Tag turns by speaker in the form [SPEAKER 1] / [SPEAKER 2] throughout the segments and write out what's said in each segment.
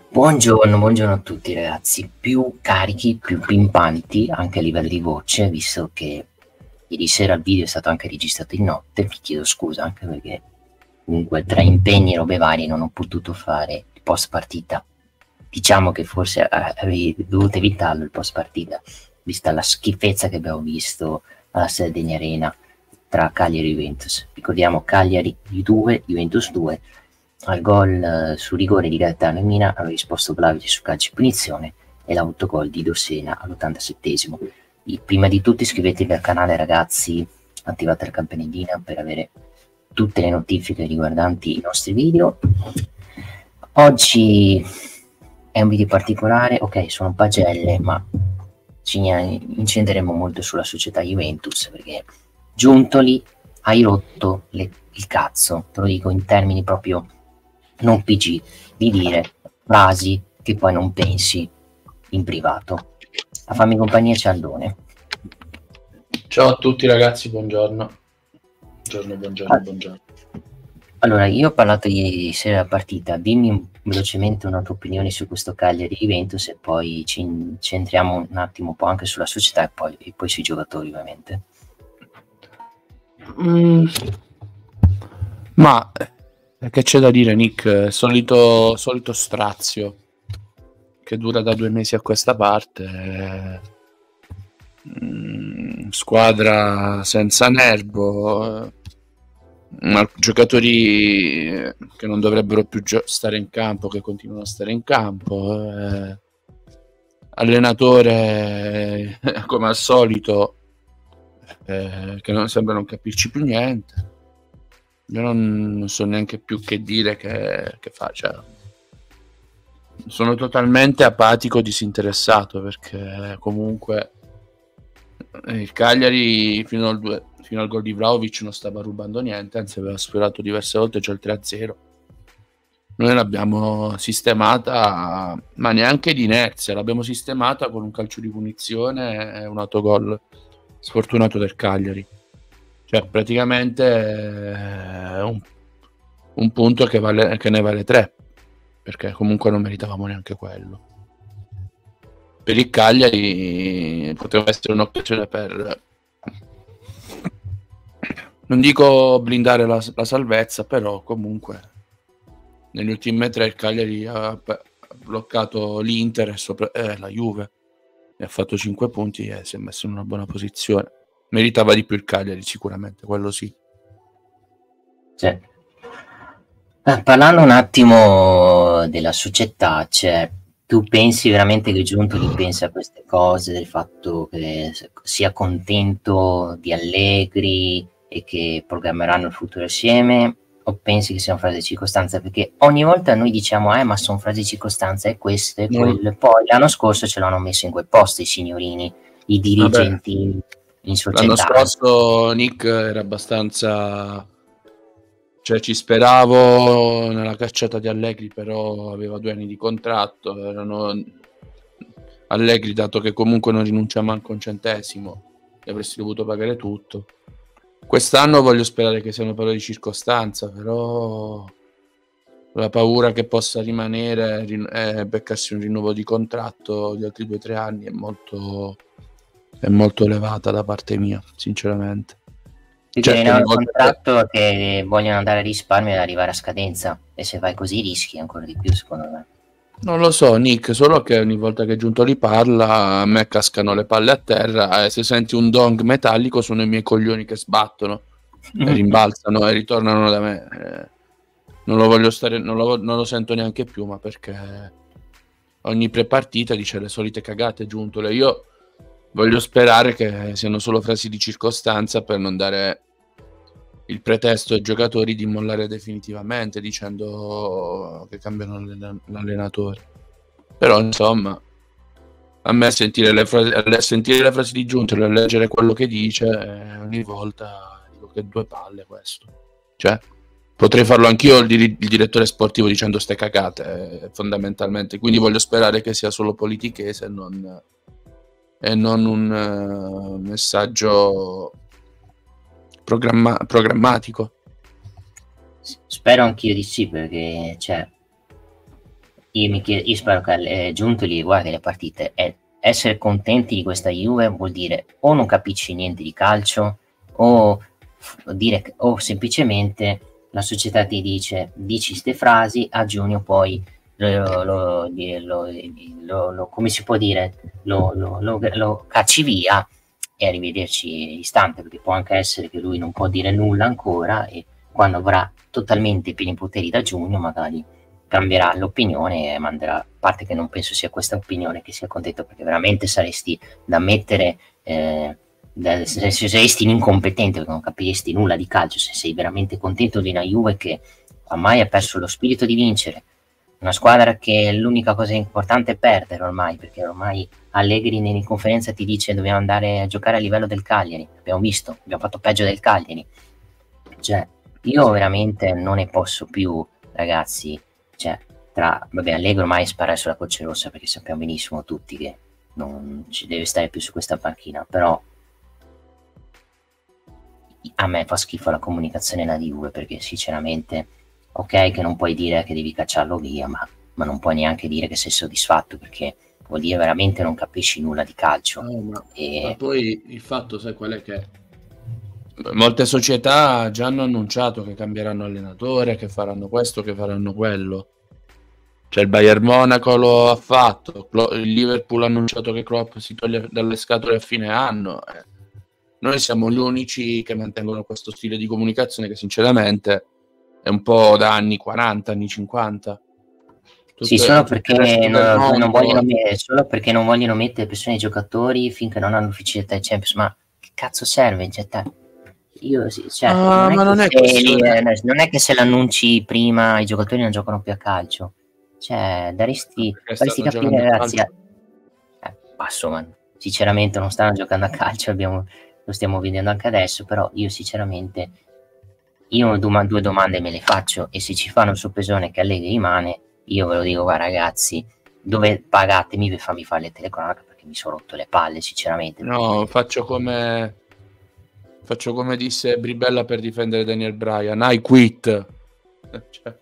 [SPEAKER 1] Buongiorno a tutti ragazzi, più carichi, più pimpanti anche a livello di voce, visto che ieri sera il video è stato anche registrato in notte, vi chiedo scusa anche perché comunque tra impegni e robe varie non ho potuto fare il post partita. Diciamo che forse avrei dovuto evitarlo il post partita, vista la schifezza che abbiamo visto alla Sardegna Arena tra Cagliari e Juventus. Ricordiamo Cagliari 2, Juventus 2. Al gol su rigore di Gaetano e Mina aveva risposto Vlahovic su calcio di punizione e l'autogol di Dossena all'87esimo. Prima di tutto iscrivetevi al canale ragazzi, attivate la campanellina per avere tutte le notifiche riguardanti i nostri video. Oggi è un video particolare, ok, sono pagelle, ma ci incenderemo molto sulla società Juventus perché Giuntoli hai rotto il cazzo, te lo dico in termini proprio non PG, di dire frasi che poi non pensi in privato. A farmi compagnia c'è Aldone.
[SPEAKER 2] Ciao a tutti ragazzi, buongiorno. Buongiorno.
[SPEAKER 1] Allora, io ho parlato ieri sera della partita, dimmi velocemente una tua opinione su questo Cagliari Juventus e poi ci centriamo un attimo un po' anche sulla società e poi sui giocatori ovviamente.
[SPEAKER 2] Ma che c'è da dire, Nick? Solito strazio che dura da 2 mesi a questa parte. Squadra senza nervo, giocatori che non dovrebbero più stare in campo, che continuano a stare in campo, allenatore come al solito che non sembra non capirci più niente. Io non so neanche più che dire che faccia. Sono totalmente apatico, disinteressato, perché comunque il Cagliari fino al gol di Vlahovic non stava rubando niente, anzi aveva sfiorato diverse volte già il 3-0. Noi l'abbiamo sistemata, ma neanche di inerzia, l'abbiamo sistemata con un calcio di punizione e un autogol sfortunato del Cagliari. Cioè praticamente un punto che ne vale 3, perché comunque non meritavamo neanche quello. Per il Cagliari poteva essere un'occasione per, non dico blindare la salvezza, però comunque negli ultimi 3 il Cagliari ha bloccato l'Inter e la Juve e ha fatto 5 punti e si è messo in una buona posizione. Meritava di più il Cagliari sicuramente, quello sì.
[SPEAKER 1] Parlando un attimo della società, cioè tu pensi veramente che Giuntoli pensa a queste cose, del fatto che sia contento di Allegri e che programmeranno il futuro assieme, o pensi che sia una frase di circostanza? Perché ogni volta noi diciamo ma sono frasi di circostanza e questo e quello, poi l'anno scorso ce l'hanno messo in quel posto i signorini, i dirigenti in società.
[SPEAKER 2] L'anno scorso Nick era abbastanza, cioè ci speravo nella cacciata di Allegri, però aveva 2 anni di contratto, Allegri, dato che comunque non rinuncia manco un centesimo, e avresti dovuto pagare tutto. Quest'anno voglio sperare che siano parole di circostanza, però la paura che possa rimanere e beccarsi un rinnovo di contratto di altri 2-3 anni è molto elevata da parte mia, sinceramente.
[SPEAKER 1] C'è un contratto che vogliono andare a risparmio e arrivare a scadenza, e se fai così rischi ancora di più, secondo me.
[SPEAKER 2] Non lo so, Nick, solo che ogni volta che Giuntoli parla a me cascano le palle a terra e se senti un dong metallico sono i miei coglioni che sbattono e rimbalzano e ritornano da me. Non lo sento neanche più, ma perché ogni prepartita dice le solite cagate Giuntoli. Io voglio sperare che siano solo frasi di circostanza per non dare il pretesto ai giocatori di mollare definitivamente dicendo che cambiano l'allenatore. Però insomma, a me sentire le frasi di Giuntoli e leggere quello che dice ogni volta dico che 2 palle questo. Cioè potrei farlo anch'io il direttore sportivo dicendo ste cagate fondamentalmente, quindi voglio sperare che sia solo politichese e non un messaggio programmatico.
[SPEAKER 1] Spero anch'io di sì, perché io spero che Giuntoli guardi le partite e essere contenti di questa Juve vuol dire o non capisci niente di calcio o dire o semplicemente la società ti dici ste frasi, a giugno poi come si può dire, lo cacci via e arrivederci istante, perché può anche essere che lui non può dire nulla ancora e quando avrà totalmente i pieni poteri da giugno magari cambierà l'opinione e manderà, a parte che non penso sia questa opinione che sia contento, perché veramente saresti da mettere se saresti incompetente perché non capiresti nulla di calcio, se sei veramente contento di una Juve che ormai ha perso lo spirito di vincere, una squadra che l'unica cosa importante è perdere ormai, perché ormai Allegri in conferenza ti dice dobbiamo andare a giocare a livello del Cagliari, abbiamo visto, abbiamo fatto peggio del Cagliari, cioè io veramente non ne posso più, ragazzi, cioè vabbè, Allegri ormai spara sulla Croce Rossa perché sappiamo benissimo tutti che non ci deve stare più su questa panchina, però a me fa schifo la comunicazione della Juve, perché sinceramente ok che non puoi dire che devi cacciarlo via, ma non puoi neanche dire che sei soddisfatto, perché vuol dire veramente non capisci nulla di calcio.
[SPEAKER 2] Ma poi il fatto, sai qual è, che molte società già hanno annunciato che cambieranno allenatore, che faranno questo, che faranno quello. Cioè il Bayern Monaco lo ha fatto, il Liverpool ha annunciato che Klopp si toglie dalle scatole a fine anno. Noi siamo gli unici che mantengono questo stile di comunicazione che sinceramente è un po' da anni 40, anni 50.
[SPEAKER 1] Sì, solo perché non vogliono mettere pressione ai giocatori finché non hanno l'ufficialità ai Champions, ma che cazzo serve? Cioè, non è che se l'annunci prima i giocatori non giocano più a calcio, cioè daresti capire, ragazzi, insomma, sinceramente non stanno giocando a calcio, lo stiamo vedendo anche adesso, però io sinceramente due domande me le faccio, e se ci fanno il sorpresone che Allegri rimane, io ve lo dico, guarda ragazzi, dove pagatemi per farmi fare le telecronache, perché mi sono rotto le palle sinceramente.
[SPEAKER 2] No, faccio come disse Bribella per difendere Daniel Bryan, I quit. Cioè.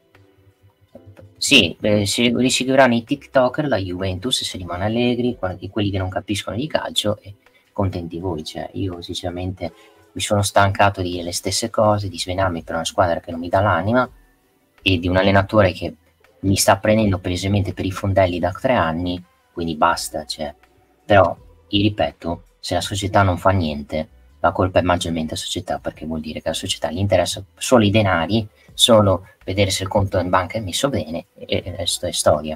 [SPEAKER 1] Sì, li seguiranno i TikToker, la Juventus, se rimane Allegri, quelli che non capiscono di calcio, e contenti voi. Cioè, io sinceramente mi sono stancato di dire le stesse cose, di svenarmi per una squadra che non mi dà l'anima e di un allenatore che mi sta prendendo precisamente per i fondelli da 3 anni, quindi basta. Cioè. Però, io ripeto, se la società non fa niente, la colpa è maggiormente la società, perché vuol dire che alla società gli interessa solo i denari, solo vedere se il conto in banca è messo bene, e il resto è storia.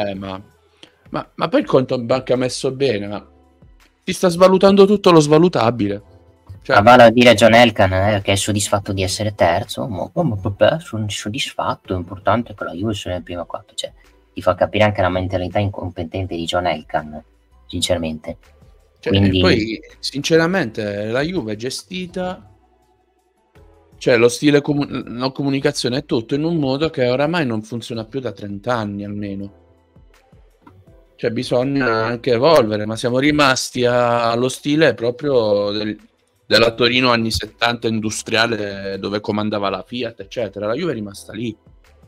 [SPEAKER 2] Ma poi il conto in banca è messo bene, ma ti sta svalutando tutto lo svalutabile.
[SPEAKER 1] Cioè, vale a dire John Elkann, che è soddisfatto di essere terzo, ma sono soddisfatto, è importante che la Juve sia nel primo 4, cioè ti fa capire anche la mentalità incompetente di John Elkann, sinceramente.
[SPEAKER 2] Cioè, quindi poi sinceramente la Juve è gestita, cioè lo stile la comunicazione è tutto in un modo che oramai non funziona più da 30 anni almeno. Cioè bisogna anche evolvere, ma siamo rimasti allo stile proprio della Torino anni 70 industriale, dove comandava la Fiat eccetera. La Juve è rimasta lì.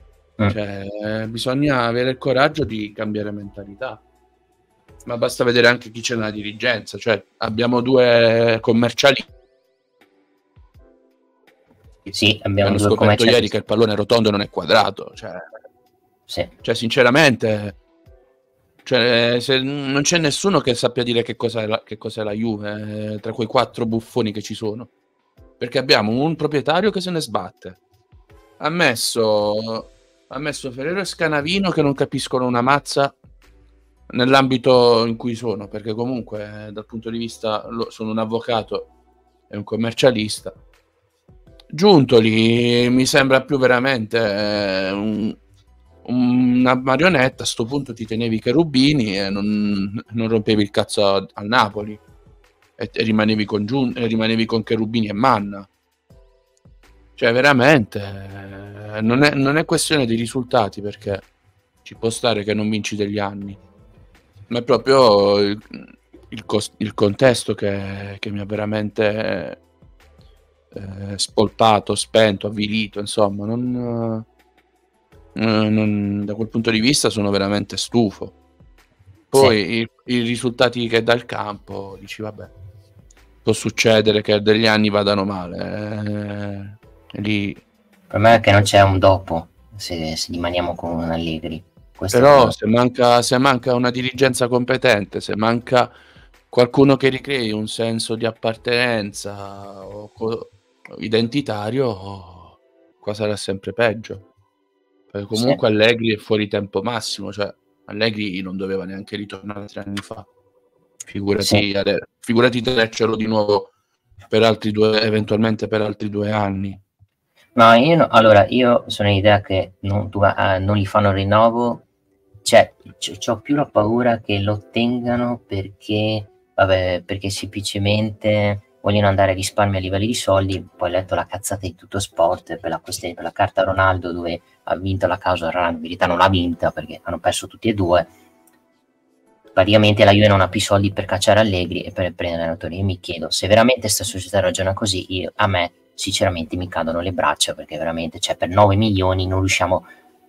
[SPEAKER 2] Cioè, bisogna avere il coraggio di cambiare mentalità, ma basta vedere anche chi c'è nella dirigenza. Cioè abbiamo due commerciali.
[SPEAKER 1] Sì, abbiamo
[SPEAKER 2] hanno scoperto ieri che il pallone è rotondo e non è quadrato. Cioè sinceramente, cioè, se non c'è nessuno che sappia dire che cos'è la Juve, tra quei 4 buffoni che ci sono, perché abbiamo un proprietario che se ne sbatte, ha messo Ferrero e Scanavino che non capiscono una mazza nell'ambito in cui sono, perché comunque dal punto di vista sono un avvocato e un commercialista. Giuntoli mi sembra più veramente una marionetta. A sto punto ti tenevi Cherubini e non rompevi il cazzo al Napoli e rimanevi con Cherubini e Manna. Cioè veramente non è questione di risultati, perché ci può stare che non vinci degli anni, ma è proprio il contesto che mi ha veramente spolpato, spento, avvilito, insomma. Non da quel punto di vista sono veramente stufo. Poi i risultati che dà il campo, dici vabbè, può succedere che degli anni vadano male. Lì.
[SPEAKER 1] Per me è che non c'è un dopo se rimaniamo con Allegri. Questo
[SPEAKER 2] Però se manca una dirigenza competente, se manca qualcuno che ricrei un senso di appartenenza o identitario, qua sarà sempre peggio. Perché comunque Allegri è fuori tempo massimo, cioè Allegri non doveva neanche ritornare 3 anni fa. Figurati tenercelo di nuovo per altri 2, eventualmente per altri 2 anni.
[SPEAKER 1] No, io sono l'idea che non gli fanno il rinnovo, cioè c'ho più la paura che lo ottengano perché semplicemente vogliono andare a risparmio a livelli di soldi. Poi ho letto la cazzata di Tutto Sport per la carta Ronaldo, dove ha vinto la causa Ronaldo, in verità non l'ha vinta perché hanno perso tutti e due. Praticamente la Juve non ha più soldi per cacciare Allegri e per prendere allenatori. Io mi chiedo, se veramente sta società ragiona così, a me sinceramente mi cadono le braccia, perché veramente, cioè, per 9 milioni non riusciamo,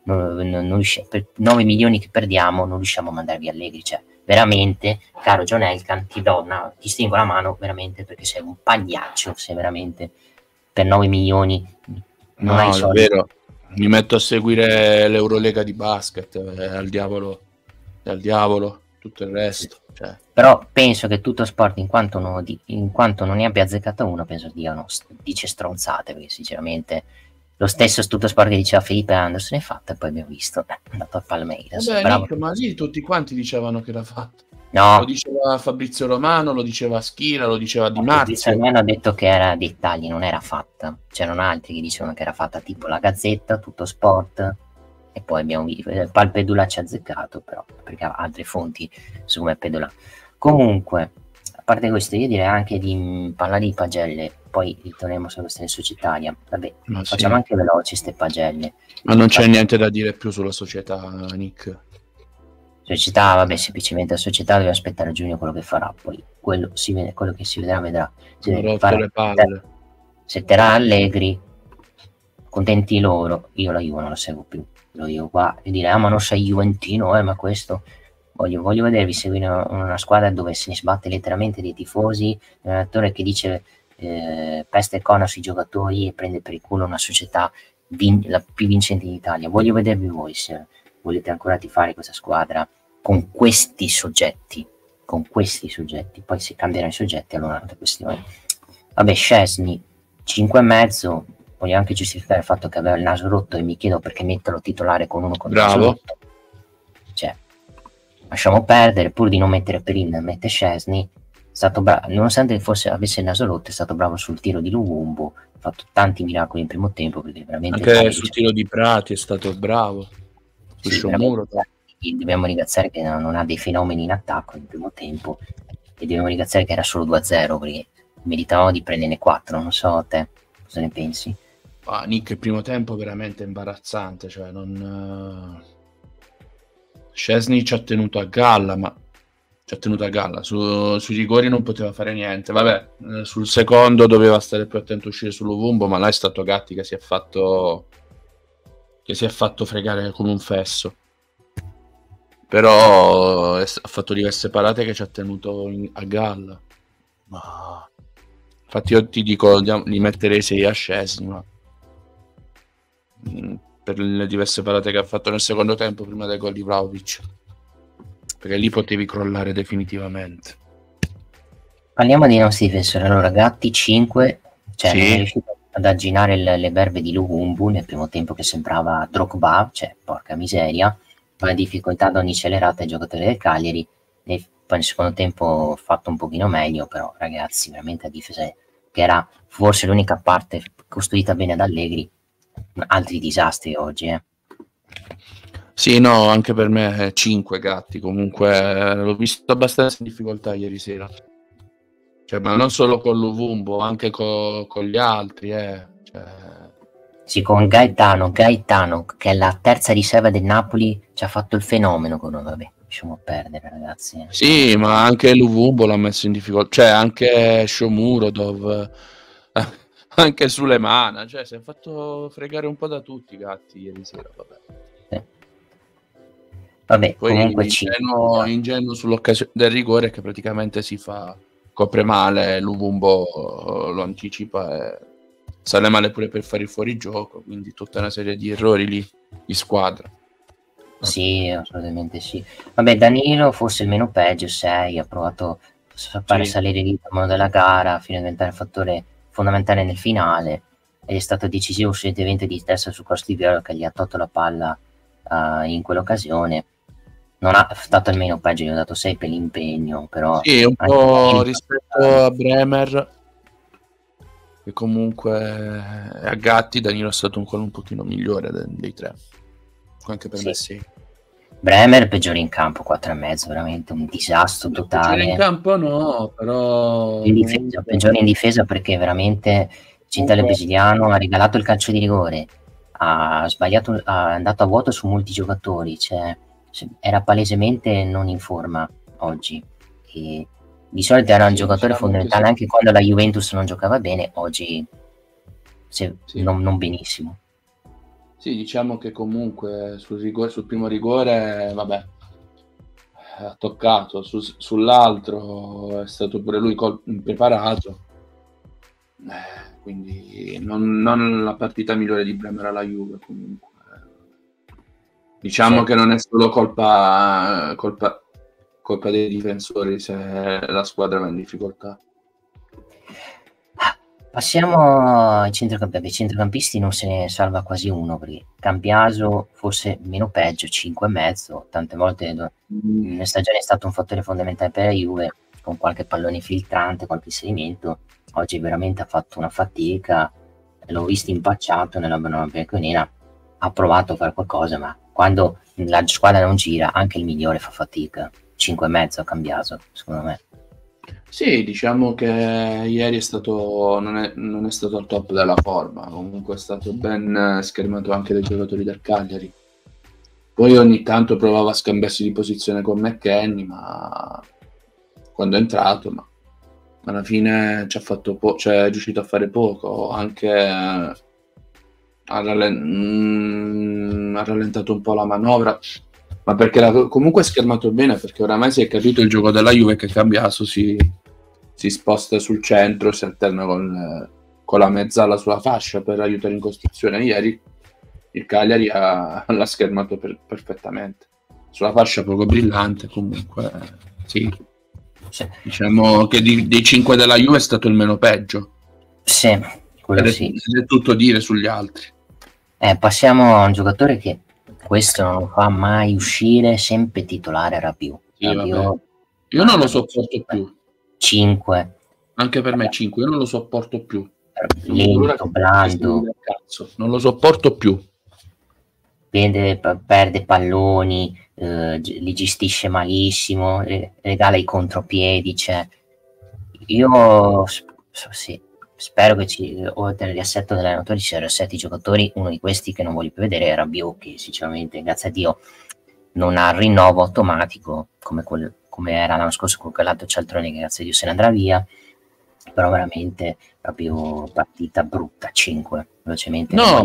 [SPEAKER 1] per 9 milioni che perdiamo non riusciamo a mandare via Allegri. Cioè, veramente, caro John Elkann, ti stringo la mano veramente, perché sei un pagliaccio, se veramente per 9 milioni non hai soldi.
[SPEAKER 2] È vero, mi metto a seguire l'Eurolega di basket, al diavolo tutto il resto. Cioè.
[SPEAKER 1] Però penso che Tutto Sport, in quanto non ne abbia azzeccato uno, penso dice stronzate, perché sinceramente lo stesso Tutto Sport che diceva Felipe Anderson è fatto, e poi abbiamo visto, è andato a Palmeiras.
[SPEAKER 2] Nick, ma lì tutti quanti dicevano che era fatto.
[SPEAKER 1] No.
[SPEAKER 2] Lo diceva Fabrizio Romano, lo diceva Schira, lo diceva Di Marzio.
[SPEAKER 1] Fabrizio Romano ha detto che era dettagli, non era fatta. C'erano altri che dicevano che era fatta, tipo la Gazzetta, Tutto Sport, e poi abbiamo visto Palpedula ci ha azzeccato, però perché ha altre fonti su come Pedula. Comunque, a parte questo, io direi anche di parlare di pagelle, poi ritorniamo sulla questione societaria. Vabbè, facciamo anche veloci ste pagelle.
[SPEAKER 2] Ma non c'è niente da dire più sulla società, Nick.
[SPEAKER 1] Società, vabbè, semplicemente la società deve aspettare a giugno quello che farà, poi quello che si vedrà. Se terrà Allegri, contenti loro, io la Juve non la seguo più. Io qua e dire, ma non sei juventino, ma questo voglio vedervi seguire una squadra dove se ne sbatte letteralmente dei tifosi, un allenatore che dice peste e cona sui giocatori e prende per il culo una società la più vincente in Italia. Voglio vedervi voi se volete ancora tifare questa squadra con questi soggetti, poi se cambieranno i soggetti allora è un'altra questione. Vabbè, Szczesny 5,5, voglio anche giustificare il fatto che aveva il naso rotto e mi chiedo perché metterlo titolare con uno con il naso rotto. Cioè, lasciamo perdere, pur di non mettere Perin, mette Szczesny, stato bravo, nonostante forse avesse il naso rotto, è stato bravo sul tiro di Luvumbo, ha fatto tanti miracoli in primo tempo, perché veramente
[SPEAKER 2] anche sul tiro di Prati è stato bravo.
[SPEAKER 1] Dobbiamo ringraziare che non ha dei fenomeni in attacco in primo tempo, e dobbiamo ringraziare che era solo 2-0, perché meritavamo di prenderne 4. Non so te cosa ne pensi.
[SPEAKER 2] Nick, il primo tempo veramente imbarazzante, cioè Szczesny ci ha tenuto a galla, sui rigori non poteva fare niente. Vabbè, sul secondo doveva stare più attento a uscire sull'Uvumbo, ma là è stato Gatti che si è fatto fregare come un fesso. Però ha fatto diverse parate che ci ha tenuto a galla. Ma infatti io ti dico, li metterei 6 a Szczesny, ma per le diverse parate che ha fatto nel secondo tempo prima del gol di Vlahovic, perché lì potevi crollare definitivamente.
[SPEAKER 1] Parliamo dei nostri difensori. Allora, Gatti 5, cioè non è riuscito ad arginare le berbe di Luvumbo nel primo tempo, che sembrava Drogba, cioè porca miseria, poi la difficoltà ad ogni celerata ai giocatori del Cagliari, e poi nel secondo tempo fatto un pochino meglio, però ragazzi, veramente a difesa, che era forse l'unica parte costruita bene da Allegri, altri disastri oggi.
[SPEAKER 2] Sì, no, anche per me 5 Gatti, comunque l'ho visto abbastanza in difficoltà ieri sera, cioè, ma non solo con Luvumbo, anche con gli altri,
[SPEAKER 1] Sì, con Gaetano, che è la terza riserva del Napoli, ci ha fatto il fenomeno con noi. Vabbè, lasciamo perdere, ragazzi.
[SPEAKER 2] Sì, ma anche Luvumbo l'ha messo in difficoltà, cioè anche Shomurodov, anche Sulemana, cioè si è fatto fregare un po' da tutti i Gatti ieri sera, vabbè.
[SPEAKER 1] Vabbè,
[SPEAKER 2] Poi
[SPEAKER 1] comunque
[SPEAKER 2] ingenuo sull'occasione del rigore che praticamente copre male, Luvumbo lo anticipa e sale male pure per fare il fuorigioco, quindi tutta una serie di errori lì di squadra.
[SPEAKER 1] Sì, assolutamente sì. Vabbè, Danilo forse il meno peggio, 6, ha provato a fare salire il ritmo della gara fino a diventare un fattore fondamentale nel finale ed è stato decisivo sull'intervento di testa su Costiviero che gli ha tolto la palla in quell'occasione. Non ha stato il meno peggio, gli ho dato 6 per l'impegno, però
[SPEAKER 2] sì, un po' rispetto a Bremer, che comunque a Gatti, Danilo è stato un pochino migliore dei tre, anche per me sì.
[SPEAKER 1] Bremer peggiore in campo, 4,5, veramente un disastro totale.
[SPEAKER 2] Peggiore in campo no, però
[SPEAKER 1] in difesa, peggiore in difesa perché veramente Cintello brasiliano ha regalato il calcio di rigore, ha sbagliato, è andato a vuoto su molti giocatori, cioè era palesemente non in forma oggi e di solito era un giocatore fondamentale anche quando la Juventus non giocava bene, oggi non benissimo.
[SPEAKER 2] Sì, diciamo che comunque sul primo rigore, vabbè, ha toccato, sull'altro è stato pure lui impreparato, quindi non la partita migliore di Bremer alla Juve comunque. Diciamo che non è solo colpa dei difensori se la squadra va in difficoltà.
[SPEAKER 1] Passiamo ai centrocampisti. I centrocampisti non se ne salva quasi uno, perché Cambiaso forse meno peggio, 5,5. Tante volte in stagione è stato un fattore fondamentale per la Juve, con qualche pallone filtrante, qualche inserimento. Oggi veramente ha fatto una fatica, l'ho visto impacciato nella bianconera, ha provato a fare qualcosa, ma quando la squadra non gira, anche il migliore fa fatica. 5,5 Cambiaso, secondo me.
[SPEAKER 2] Sì, diciamo che ieri non è stato al top della forma, comunque è stato ben schermato anche dai giocatori del Cagliari. Poi ogni tanto provava a scambiarsi di posizione con McKennie, ma quando è entrato, ma alla fine è riuscito a fare poco, anche ha rallentato un po' la manovra, ma perché comunque è schermato bene, perché oramai si è capito il gioco della Juve, che Cambiaso si sposta sul centro, si alterna con la mezzala sulla fascia per aiutare in costruzione. Ieri il Cagliari l'ha schermato perfettamente sulla fascia, poco brillante, comunque sì. Diciamo che dei 5 della Juve è stato il meno peggio.
[SPEAKER 1] Sì, quello sì.
[SPEAKER 2] È tutto dire sugli altri.
[SPEAKER 1] Passiamo a un giocatore che questo non lo fa mai uscire, sempre titolare Rabiot.
[SPEAKER 2] Io non lo sopporto più.
[SPEAKER 1] 5.
[SPEAKER 2] Anche per me 5, io non lo sopporto più.
[SPEAKER 1] Lento, blando.
[SPEAKER 2] Non lo sopporto più.
[SPEAKER 1] Perde palloni, li gestisce malissimo, regala i contropiedi. Cioè. Io sì, spero che oltre al riassetto dell'allenatore ci siano riassetti i giocatori. Uno di questi che non voglio più vedere è Rabiot, che sinceramente, grazie a Dio, non ha il rinnovo automatico come era l'anno scorso con quell'altro cialtrone che grazie a Dio se ne andrà via. Però veramente proprio partita brutta, 5 velocemente.
[SPEAKER 2] No,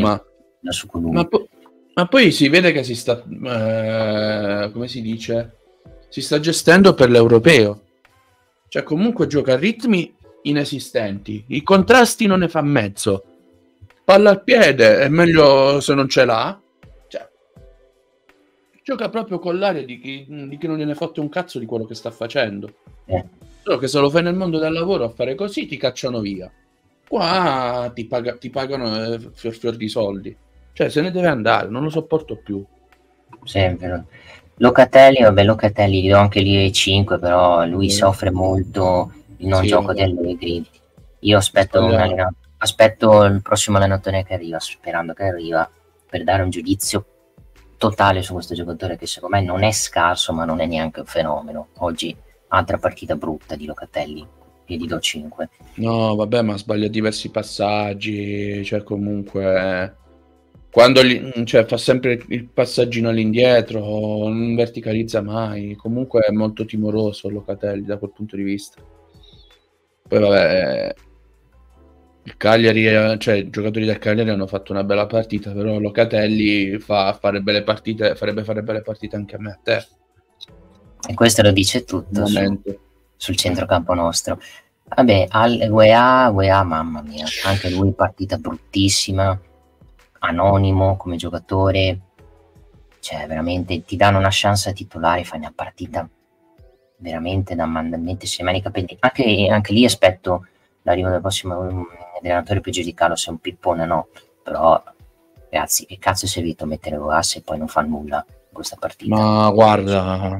[SPEAKER 2] ma poi si vede che si sta come si dice, si sta gestendo per l'europeo, cioè comunque gioca a ritmi inesistenti, i contrasti non ne fa mezzo, palla al piede è meglio se non ce l'ha, cioè gioca proprio con l'aria di chi non gliene fotte un cazzo di quello che sta facendo. Solo che se lo fai nel mondo del lavoro a fare così ti cacciano via. Qua ti pagano fior di soldi. Cioè se ne deve andare, non lo sopporto più.
[SPEAKER 1] Sempre. Locatelli gli do anche lì 5, però lui soffre molto il non gioco di Allegri. Io aspetto il prossimo allenatore che arriva, sperando che arriva, per dare un giudizio totale su questo giocatore che secondo me non è scarso, ma non è neanche un fenomeno. Oggi altra partita brutta di Locatelli, e gli do 5.
[SPEAKER 2] No, vabbè, ma sbaglia diversi passaggi, cioè comunque quando fa sempre il passaggino all'indietro, non verticalizza mai, comunque è molto timoroso Locatelli da quel punto di vista. Poi vabbè, Il Cagliari, cioè i giocatori del Cagliari hanno fatto una bella partita, però Locatelli farebbe fare belle partite anche a me, a te.
[SPEAKER 1] E questo lo dice tutto
[SPEAKER 2] Momento.
[SPEAKER 1] sul centrocampo nostro. Vabbè, UEA, mamma mia, anche lui partita bruttissima, anonimo come giocatore, cioè veramente ti danno una chance a titolare, fai una partita veramente da mettersi le mani nei capelli. Anche lì aspetto l'arrivo del prossimo allenatore per giudicarlo se è un pippone o no, però ragazzi, che cazzo è servito mettere Boas e poi non fa nulla in questa partita?
[SPEAKER 2] Ma guarda,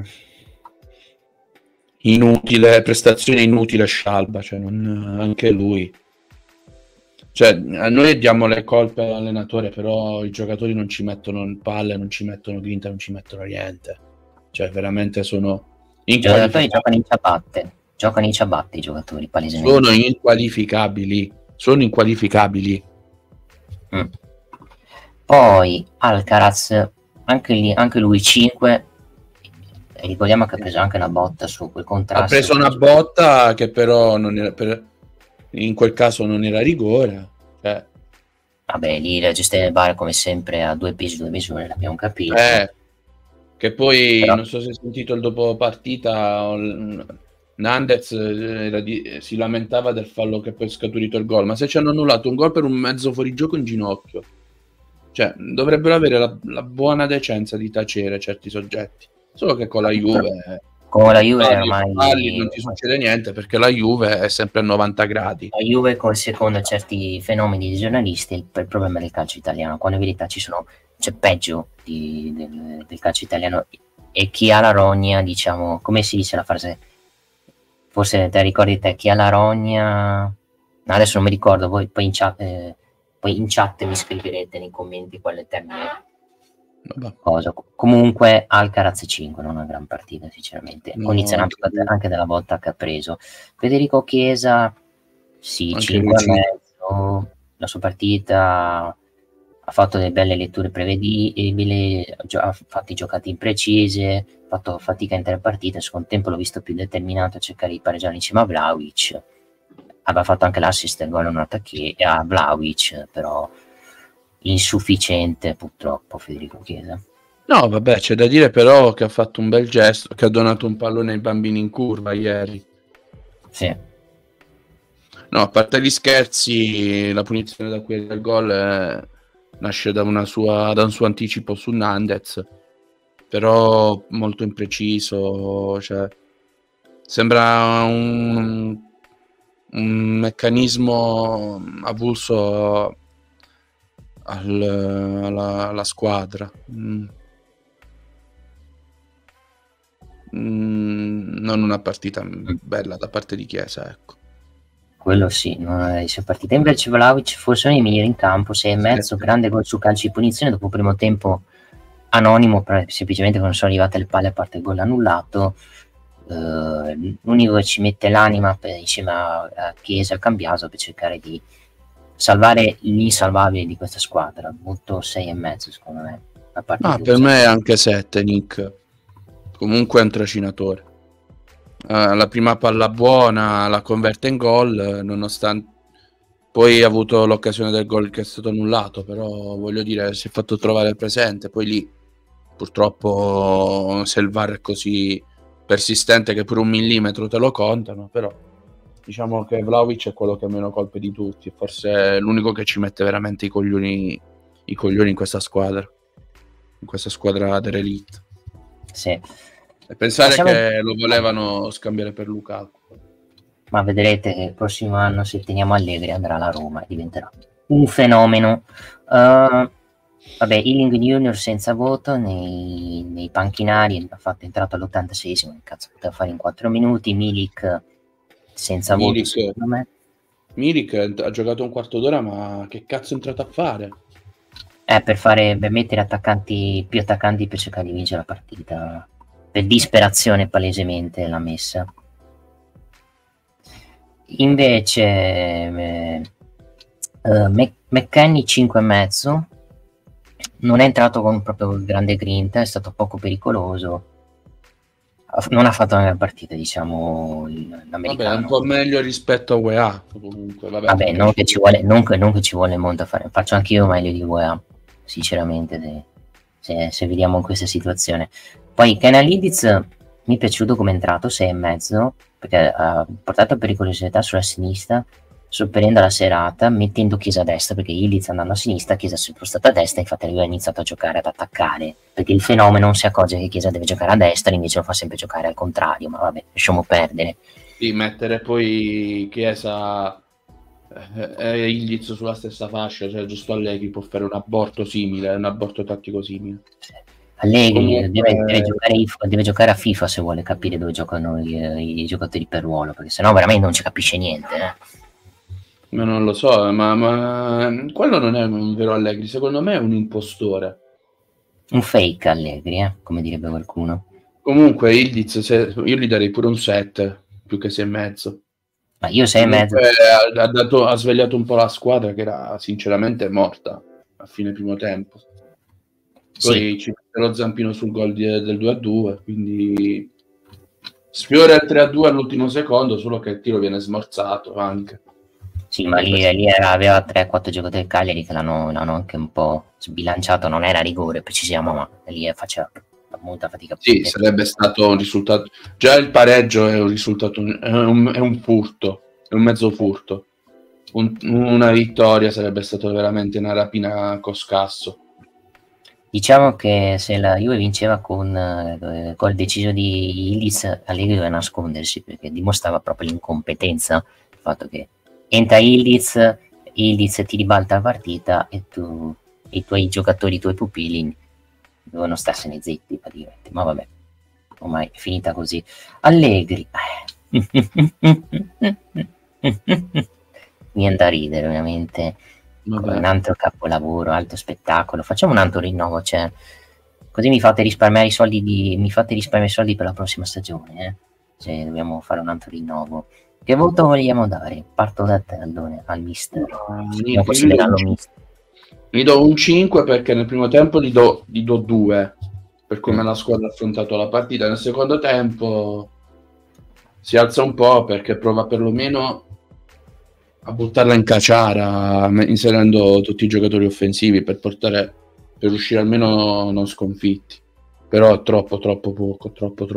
[SPEAKER 2] inutile, prestazione inutile Scialba, cioè anche lui. Cioè, noi diamo le colpe all'allenatore, però i giocatori non ci mettono palle, non ci mettono grinta, non ci mettono niente. Cioè, veramente sono
[SPEAKER 1] I giocatori giocano in ciabatte i giocatori, palesemente.
[SPEAKER 2] Sono inqualificabili.
[SPEAKER 1] Poi Alcaraz, anche lui 5. Ricordiamo che ha preso anche una botta su quel contrasto.
[SPEAKER 2] Ha preso una botta che però non era in quel caso non era rigore.
[SPEAKER 1] Vabbè, lì la gestione del VAR come sempre a due pesi due misure, l'abbiamo capito.
[SPEAKER 2] Che poi però, non so se hai sentito il dopo partita, Nandez si lamentava del fallo che poi è scaturito il gol, ma se ci hanno annullato un gol per un mezzo fuorigioco in ginocchio, cioè dovrebbero avere la buona decenza di tacere certi soggetti, solo che con la Juve ormai non ti succede niente, perché la Juve è sempre a 90 gradi.
[SPEAKER 1] La Juve, secondo certi fenomeni di giornalisti, il problema del calcio italiano, quando in verità c'è peggio del calcio italiano, e chi ha la rogna, diciamo, come si dice la frase, forse te ricordi te, chi ha la rogna, adesso non mi ricordo, voi poi in chat mi scriverete nei commenti quale termine. Cosa. Comunque Alcaraz 5, non una gran partita sinceramente, condizionato anche dalla volta che ha preso. Federico Chiesa sì, anche 5,5, la sua partita ha fatto delle belle letture prevedibili, ha fatto i giocati imprecise, ha fatto fatica in 3 partite, nel secondo tempo l'ho visto più determinato a cercare di pareggiare insieme a Vlahovic, aveva fatto anche l'assist del gol a Vlahovic, però insufficiente purtroppo Federico Chiesa.
[SPEAKER 2] No, vabbè, c'è da dire però che ha fatto un bel gesto, che ha donato un pallone ai bambini in curva ieri.
[SPEAKER 1] Sì.
[SPEAKER 2] No, a parte gli scherzi, la punizione da quelli del gol nasce da un suo anticipo su Nandez, però molto impreciso, cioè sembra un meccanismo avulso alla squadra. Non una partita bella da parte di Chiesa, ecco.
[SPEAKER 1] Quello sì, non è partita. Invece Vlahovic forse uno dei migliori in campo, 6,5, grande gol su calci di punizione dopo primo tempo anonimo, semplicemente non sono arrivate le palle a parte il gol annullato. L'unico che ci mette l'anima insieme a Chiesa e a Cambiaso per cercare di salvare l'insalvabile di questa squadra. Molto 6,5 secondo me.
[SPEAKER 2] Per me è anche 7 Nick, comunque è un trascinatore. La prima palla buona la converte in gol, nonostante poi ha avuto l'occasione del gol che è stato annullato, però voglio dire, si è fatto trovare presente. Poi lì purtroppo se il VAR è così persistente che per 1 millimetro te lo contano, però diciamo che Vlahovic è quello che ha meno colpe di tutti, forse è l'unico che ci mette veramente i coglioni in questa squadra dell'Elite.
[SPEAKER 1] Sì.
[SPEAKER 2] E pensare che lo volevano scambiare per Lukaku.
[SPEAKER 1] Ma vedrete che il prossimo anno, se teniamo Allegri, andrà alla Roma e diventerà un fenomeno. Vabbè, Ealing Junior senza voto nei panchinari, è entrato all'86esimo, che cazzo poteva fare in 4 minuti. Milik senza voto secondo me.
[SPEAKER 2] Milik ha giocato un quarto d'ora, ma che cazzo è entrato a fare?
[SPEAKER 1] Per mettere più attaccanti per cercare di vincere la partita. Per disperazione palesemente l'ha messa. Invece McKennie 5,5, non è entrato con proprio grande grinta, è stato poco pericoloso, non ha fatto una gran partita, diciamo,
[SPEAKER 2] Vabbè, è un
[SPEAKER 1] l'americano.
[SPEAKER 2] po' meglio rispetto a UEA, comunque, vabbè.
[SPEAKER 1] Vabbè, non che ci vuole molto a fare, faccio anch'io meglio di UEA, sinceramente, se vediamo in questa situazione. Poi Kenan Yildiz mi è piaciuto come è entrato, 6,5, perché ha portato pericolosità sulla sinistra, sopperendo la serata, mettendo Chiesa a destra, perché Yildiz andando a sinistra, Chiesa è sempre stata a destra, infatti lui ha iniziato a giocare, ad attaccare, perché il fenomeno non si accorge che Chiesa deve giocare a destra, invece lo fa sempre giocare al contrario, ma vabbè, lasciamo perdere.
[SPEAKER 2] Sì, mettere poi Chiesa e Ildiz sulla stessa fascia, cioè giusto Allegri può fare un aborto simile, un aborto tattico simile.
[SPEAKER 1] Allegri
[SPEAKER 2] Comunque,
[SPEAKER 1] deve giocare a FIFA se vuole capire dove giocano i giocatori per ruolo, perché sennò veramente non ci capisce niente.
[SPEAKER 2] ma non lo so, ma quello non è un vero Allegri, secondo me è un impostore.
[SPEAKER 1] Un fake Allegri, come direbbe qualcuno.
[SPEAKER 2] Comunque Ildiz, io gli darei pure un 7, più che 6,5.
[SPEAKER 1] Ma io 6,5.
[SPEAKER 2] Ha svegliato un po' la squadra che era sinceramente morta a fine primo tempo. Poi
[SPEAKER 1] Sì.
[SPEAKER 2] ci mette lo zampino sul gol del 2-2, quindi sfiora il 3-2 all'ultimo secondo, solo che il tiro viene smorzato anche.
[SPEAKER 1] Sì, ma lì aveva 3-4 giocatori del Cagliari che l'hanno anche un po' sbilanciato, non era rigore, precisiamo, ma lì faceva molta fatica.
[SPEAKER 2] Sì, sarebbe stato un risultato. Già il pareggio è un risultato, è un furto, è un mezzo furto. Una vittoria sarebbe stato veramente una rapina con scasso.
[SPEAKER 1] Diciamo che se la Juve vinceva col deciso di Ildiz, Allegri doveva nascondersi, perché dimostrava proprio l'incompetenza, il fatto che entra Ildiz ti ribalta la partita e i tuoi giocatori, i tuoi pupilli devono starsene zitti praticamente, ma vabbè, ormai è finita così. Allegri niente da ridere, ovviamente. Un altro capolavoro, altro spettacolo. Facciamo un altro rinnovo, cioè, così mi fate risparmiare i soldi per la prossima stagione, se dobbiamo fare un altro rinnovo. Che voto vogliamo dare? Parto da te, Aldone, al mister.
[SPEAKER 2] Gli do un 5 perché nel primo tempo gli do 2 per come la squadra ha affrontato la partita. Nel secondo tempo si alza un po' perché prova perlomeno a buttarla in caciara, inserendo tutti i giocatori offensivi per uscire almeno non sconfitti. Però troppo poco.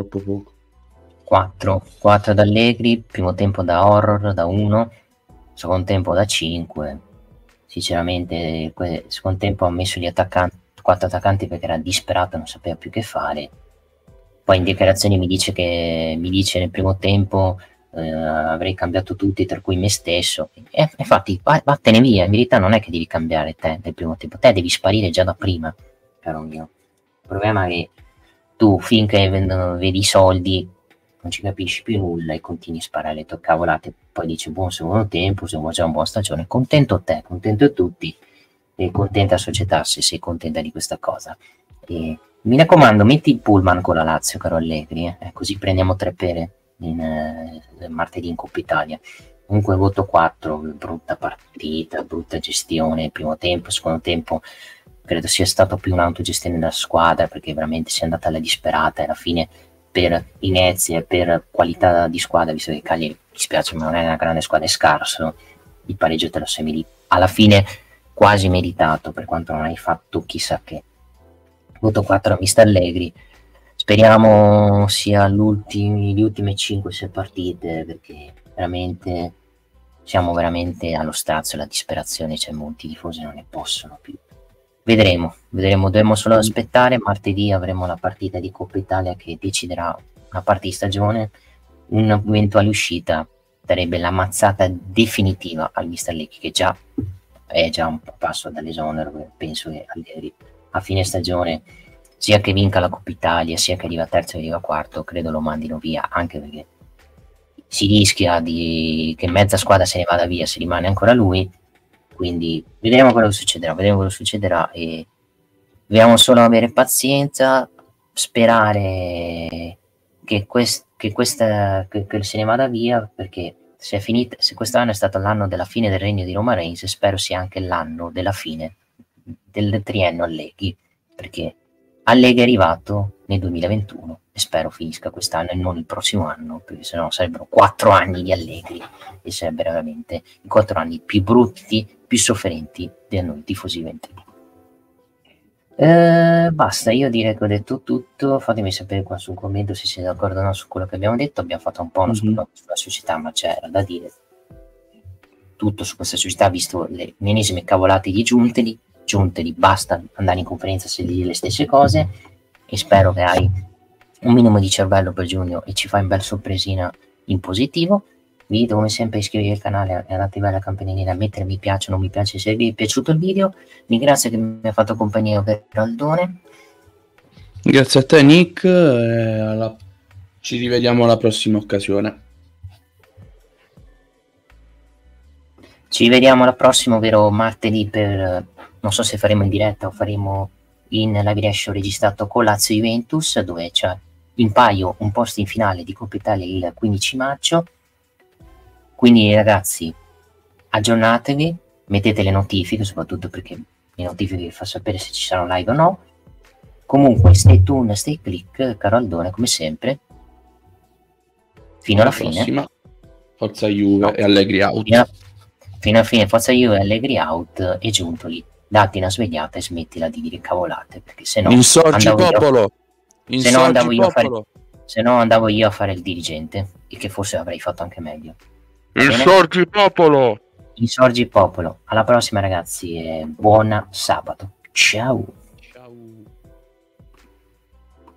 [SPEAKER 1] 4 da Allegri, primo tempo da horror, da 1, secondo tempo da 5. Sinceramente, secondo tempo ha messo gli 4 attaccanti perché era disperato, non sapeva più che fare. Poi in dichiarazioni mi dice nel primo tempo avrei cambiato tutti, tra cui me stesso. Infatti, vattene via, in verità non è che devi cambiare te nel primo tempo, te devi sparire già da prima, caro mio. Il problema è che tu finché vedi i soldi non ci capisci più nulla e continui a sparare le tue cavolate, poi dici buon secondo tempo, se vuoi già una buona stagione, contento te, contento tutti e contenta la società se sei contenta di questa cosa. E mi raccomando, metti il pullman con la Lazio, caro Allegri, così prendiamo 3 pere martedì in Coppa Italia. Comunque voto 4, brutta partita, brutta gestione, primo tempo, secondo tempo credo sia stato più un'autogestione della squadra perché veramente si è andata alla disperata e alla fine per inerzia e per qualità di squadra, visto che Cagliari, mi dispiace ma non è una grande squadra, è scarso, il pareggio te lo sei meritato, alla fine quasi meritato per quanto non hai fatto chissà che. Voto 4 a Mister Allegri, speriamo sia le ultime 5-6 partite perché veramente siamo veramente allo strazio, la disperazione, cioè molti tifosi non ne possono più. Vedremo, dobbiamo solo aspettare, martedì avremo la partita di Coppa Italia che deciderà una parte di stagione, un'eventuale uscita darebbe la mazzata definitiva al Mister Allegri che è già un passo dall'esonero, penso che Allegri a fine stagione sia che vinca la Coppa Italia sia che arriva terzo e arriva quarto credo lo mandino via, anche perché si rischia che mezza squadra se ne vada via se rimane ancora lui, quindi vedremo quello che succederà e dobbiamo solo avere pazienza, sperare che se ne vada via, perché se quest'anno è stato l'anno della fine del regno di Roma Reigns, spero sia anche l'anno della fine del triennio Allegri, perché Allegri è arrivato nel 2021 e spero finisca quest'anno e non il prossimo anno, perché sennò sarebbero 4 anni di Allegri e sarebbero veramente i 4 anni più brutti, più sofferenti di noi tifosi juventini. Basta, io direi che ho detto tutto. Fatemi sapere qua sul commento se siete d'accordo o no su quello che abbiamo detto. Abbiamo fatto un po' uno sulla società, ma c'era da dire tutto su questa società, visto le ennesime cavolate di Giuntoli, basta andare in conferenza se dire le stesse cose, e spero che hai un minimo di cervello per giugno e ci fai un bel sorpresina in positivo. Vi invito come sempre a iscrivervi al canale e ad attivare la campanellina, a mettere mi piace o non mi piace se vi è piaciuto il video. Ringrazio che mi ha fatto compagnia per Aldone.
[SPEAKER 2] Grazie a te Nick, ci rivediamo alla prossima occasione.
[SPEAKER 1] Ci rivediamo alla prossima, ovvero martedì, per non so se faremo in diretta o faremo in live reaction registrato con Lazio Juventus, dove c'è in paio un post in finale di Coppa Italia il 15 maggio. Quindi ragazzi, aggiornatevi, mettete le notifiche, soprattutto perché le notifiche vi fa sapere se ci saranno live o no. Comunque stay tuned, stay click, caro Aldone, come sempre, fino alla fine.
[SPEAKER 2] Forza Juve e Allegri out.
[SPEAKER 1] Fino alla fine, forza Juve e Allegri out, e Giuntoli, datti una svegliata e smettila di dire cavolate, perché se no
[SPEAKER 2] insorgi popolo,
[SPEAKER 1] se no andavo io a fare il dirigente, il che forse avrei fatto anche meglio.
[SPEAKER 2] Insorgi popolo.
[SPEAKER 1] Alla prossima ragazzi e buon sabato. Ciao.